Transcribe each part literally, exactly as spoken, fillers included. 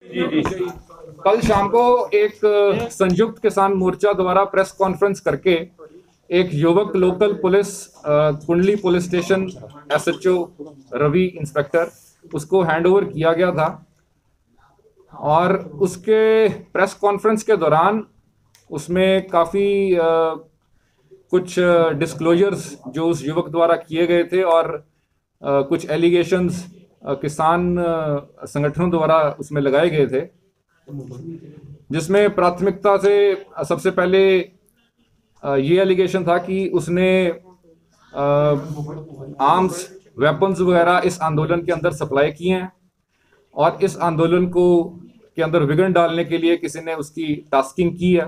जी जी। कल शाम को एक संयुक्त किसान मोर्चा द्वारा प्रेस कॉन्फ्रेंस करके एक युवक local police Kundli police station SHO Ravi inspector उसको हैंडओवर किया गया था। और उसके प्रेस कॉन्फ्रेंस के दौरान उसमें काफ़ी कुछ डिस्क्लोजर्स जो उस युवक द्वारा किए गए थे और आ, कुछ एलिगेशंस किसान संगठनों द्वारा उसमें लगाए गए थे, जिसमें प्राथमिकता से सबसे पहले ये एलिगेशन था कि उसने आर्म्स वेपन्स वगैरह इस आंदोलन के अंदर सप्लाई किए हैं और इस आंदोलन को के अंदर विघ्न डालने के लिए किसी ने उसकी टास्किंग की है।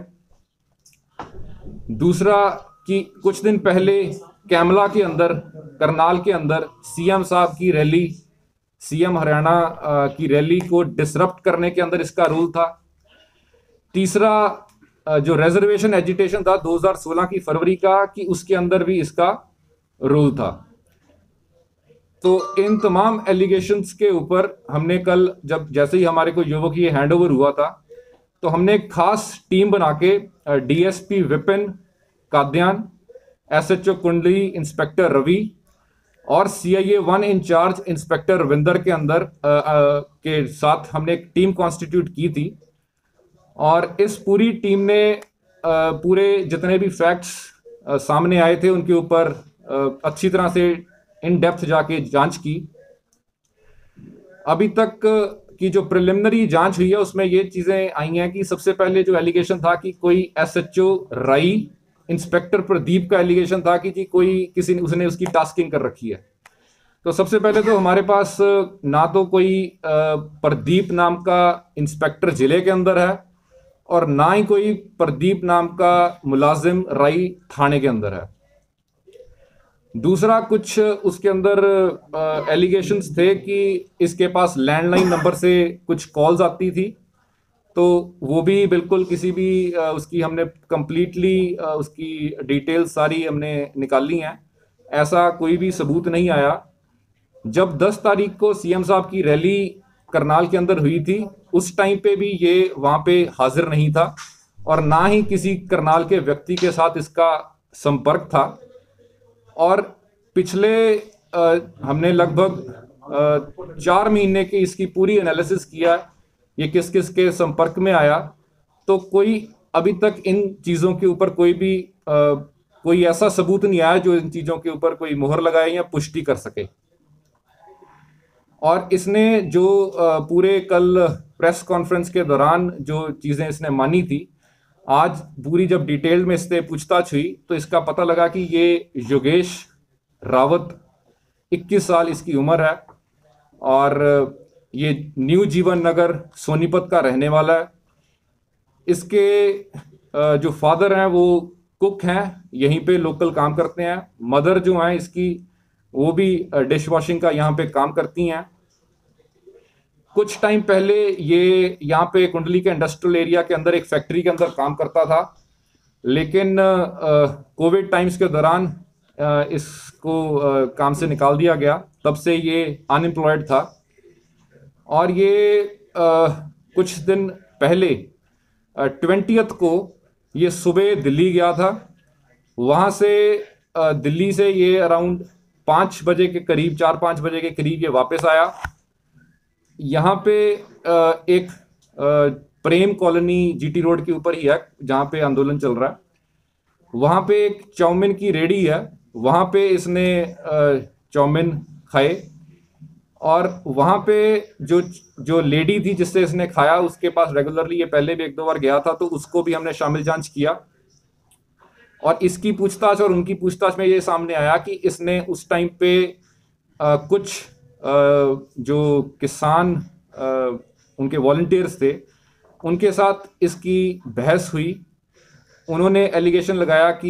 दूसरा कि कुछ दिन पहले कैमला के अंदर करनाल के अंदर सीएम साहब की रैली, सीएम हरियाणा की रैली को डिसरप्ट करने के अंदर इसका रोल था। तीसरा जो रिजर्वेशन एजिटेशन था दो हज़ार सोलह की फरवरी का, कि उसके अंदर भी इसका रोल था। तो इन तमाम एलिगेशंस के ऊपर हमने कल जब जैसे ही हमारे को युवक ये हैंडओवर हुआ था तो हमने एक खास टीम बना के DSP Vipin Kadyan, SHO Kundli inspector Ravi और CIA one incharge inspector Ravinder के अंदर आ, आ, के साथ हमने एक टीम कॉन्स्टिट्यूट की थी। और इस पूरी टीम ने आ, पूरे जितने भी फैक्ट्स सामने आए थे उनके ऊपर अच्छी तरह से इन डेप्थ जाके जांच की। अभी तक की जो प्रिलिमिनरी जांच हुई है उसमें ये चीजें आई हैं कि सबसे पहले जो एलिगेशन था कि कोई एसएचओ राई इंस्पेक्टर प्रदीप का एलिगेशन था कि जी कोई किसी ने उसने उसकी टास्किंग कर रखी है। तो सबसे पहले तो हमारे पास ना तो कोई प्रदीप नाम का इंस्पेक्टर जिले के अंदर है और ना ही कोई प्रदीप नाम का मुलाजिम राई थाने के अंदर है। दूसरा, कुछ उसके अंदर एलिगेशंस थे कि इसके पास लैंडलाइन नंबर से कुछ कॉल्स आती थी, तो वो भी बिल्कुल किसी भी उसकी हमने कंप्लीटली उसकी डिटेल्स सारी हमने निकाली हैं, ऐसा कोई भी सबूत नहीं आया। जब दस तारीख को सीएम साहब की रैली करनाल के अंदर हुई थी उस टाइम पे भी ये वहाँ पे हाजिर नहीं था और ना ही किसी करनाल के व्यक्ति के साथ इसका संपर्क था। और पिछले आ, हमने लगभग चार महीने की इसकी पूरी एनालिसिस किया, ये किस किस के संपर्क में आया, तो कोई अभी तक इन चीज़ों के ऊपर कोई भी आ, कोई ऐसा सबूत नहीं आया जो इन चीज़ों के ऊपर कोई मुहर लगाए या पुष्टि कर सके। और इसने जो आ, पूरे कल प्रेस कॉन्फ्रेंस के दौरान जो चीज़ें इसने मानी थी, आज पूरी जब डिटेल में इससे पूछताछ हुई तो इसका पता लगा कि ये योगेश रावत इक्कीस साल इसकी उम्र है और ये न्यू जीवन नगर सोनीपत का रहने वाला है। इसके जो फादर हैं वो कुक हैं, यहीं पे लोकल काम करते हैं। मदर जो हैं इसकी वो भी डिश वॉशिंग का यहाँ पे काम करती हैं। कुछ टाइम पहले ये यहाँ पे कुंडली के इंडस्ट्रियल एरिया के अंदर एक फैक्ट्री के अंदर काम करता था, लेकिन कोविड टाइम्स के दौरान आ, इसको आ, काम से निकाल दिया गया, तब से ये अनएम्प्लॉयड था। और ये आ, कुछ दिन पहले ट्वेंटियथ को ये सुबह दिल्ली गया था। वहाँ से आ, दिल्ली से ये अराउंड पाँच बजे के करीब चार पाँच बजे के करीब ये वापस आया। यहाँ पे एक प्रेम कॉलोनी जीटी रोड के ऊपर ही है जहाँ पे आंदोलन चल रहा है। वहाँ पे एक चाउमीन की रेडी है, वहाँ पे इसने चाउमीन खाए और वहाँ पे जो जो लेडी थी जिससे इसने खाया उसके पास रेगुलरली ये पहले भी एक दो बार गया था, तो उसको भी हमने शामिल जांच किया। और इसकी पूछताछ और उनकी पूछताछ में ये सामने आया कि इसने उस टाइम पे आ, कुछ जो किसान उनके वॉलंटियर्स थे उनके साथ इसकी बहस हुई। उन्होंने एलिगेशन लगाया कि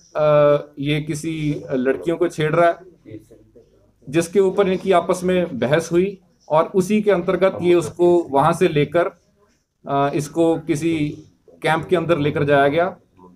ये किसी लड़कियों को छेड़ रहा है, जिसके ऊपर इनकी आपस में बहस हुई और उसी के अंतर्गत ये उसको वहाँ से लेकर इसको किसी कैंप के अंदर लेकर जाया गया।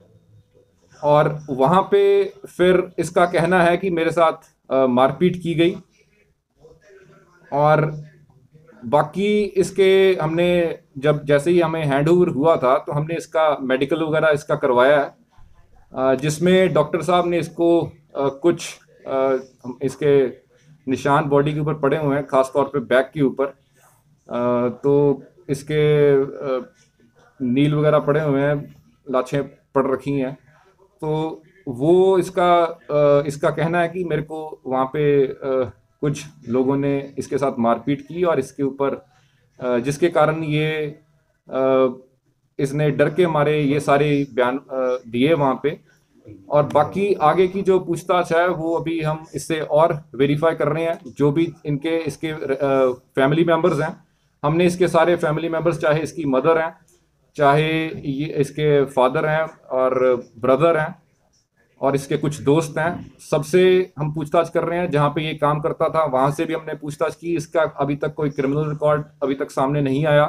और वहाँ पे फिर इसका कहना है कि मेरे साथ मारपीट की गई और बाकी इसके हमने जब जैसे ही हमें हैंड ओवर हुआ था तो हमने इसका मेडिकल वगैरह इसका करवाया है, अ, जिसमें डॉक्टर साहब ने इसको अ, कुछ अ, इसके निशान बॉडी के ऊपर पड़े हुए हैं, खास तौर पे बैक के ऊपर। अ, तो इसके अ, नील वगैरह पड़े हुए हैं, लाछें पड़ रखी हैं। तो वो इसका अ, इसका कहना है कि मेरे को वहाँ पे अ, कुछ लोगों ने इसके साथ मारपीट की और इसके ऊपर अ, जिसके कारण ये अ, इसने डर के मारे ये सारे बयान अ, दिए वहाँ पे। और बाकी आगे की जो पूछताछ है वो अभी हम इससे और वेरीफाई कर रहे हैं। जो भी इनके इसके फैमिली मेंबर्स हैं, हमने इसके सारे फैमिली मेंबर्स, चाहे इसकी मदर हैं, चाहे ये इसके फादर हैं और ब्रदर हैं और इसके कुछ दोस्त हैं, सबसे हम पूछताछ कर रहे हैं। जहाँ पे ये काम करता था वहां से भी हमने पूछताछ की। इसका अभी तक कोई क्रिमिनल रिकॉर्ड अभी तक सामने नहीं आया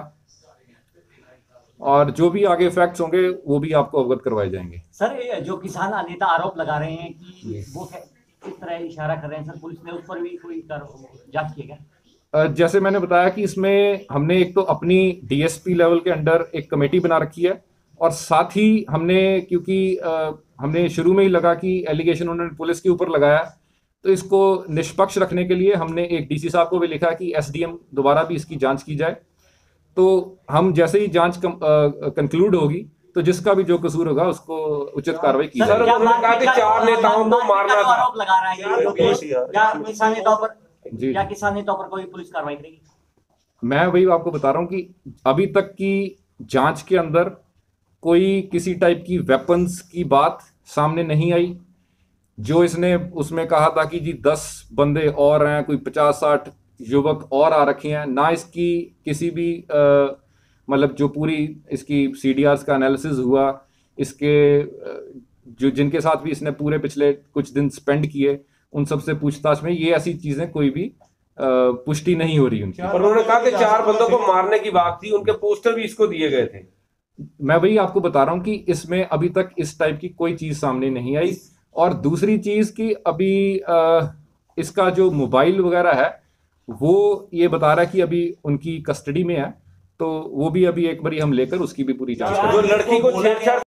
और जो भी आगे फैक्ट्स होंगे वो भी आपको अवगत करवाए जाएंगे। सर, ये जो किसान नेता आरोप लगा रहे हैं कि वो किस तरह इशारा कर रहे हैं, सर पुलिस ने उस पर भी कोई जांच की है? अ, जैसे मैंने बताया कि इसमें हमने एक तो अपनी डीएसपी लेवल के अंडर एक कमेटी बना रखी है और साथ ही हमने, क्योंकि अ, हमने शुरू में ही लगा कि एलिगेशन उन्होंने पुलिस के ऊपर लगाया, तो इसको निष्पक्ष रखने के लिए हमने एक डीसी साहब को भी लिखा कि एसडीएम दोबारा भी इसकी जांच की जाए। तो हम जैसे ही जांच कंक्लूड होगी तो जिसका भी जो कसूर होगा उसको उचित कार्रवाई की सर, जाएगी। उन्होंने कहा कि चार नेताओं को मारना था। आरोप लगा रहा है योगेश, क्या किसान नेताओं पर जी क्या किसान नेताओं पर कोई पुलिस कार्रवाई करेगी? मैं वही आपको बता रहा हूँ कि अभी तक की जांच के अंदर कोई किसी टाइप की वेपन्स की बात सामने नहीं आई। जो इसने उसमें कहा था कि जी दस बंदे और हैं, कोई पचास साठ युवक और आ रखे हैं, ना इसकी किसी भी अ, मतलब जो पूरी इसकी सीडीआर्स का एनालिसिस हुआ, इसके अ, जो जिनके साथ भी इसने पूरे पिछले कुछ दिन स्पेंड किए, उन सब से पूछताछ में ये ऐसी चीजें कोई भी अ, पुष्टि नहीं हो रही उनकी। पर उन्होंने कहा कि चार बंदों को मारने की बात थी, उनके पोस्टर भी इसको दिए गए थे। मैं वही आपको बता रहा हूँ कि इसमें अभी तक इस टाइप की कोई चीज सामने नहीं आई। और दूसरी चीज कि अभी आ, इसका जो मोबाइल वगैरह है वो ये बता रहा है कि अभी उनकी कस्टडी में है, तो वो भी अभी एक बारी हम लेकर उसकी भी पूरी जांच जो करेंगे। लड़की को छेड़छाड़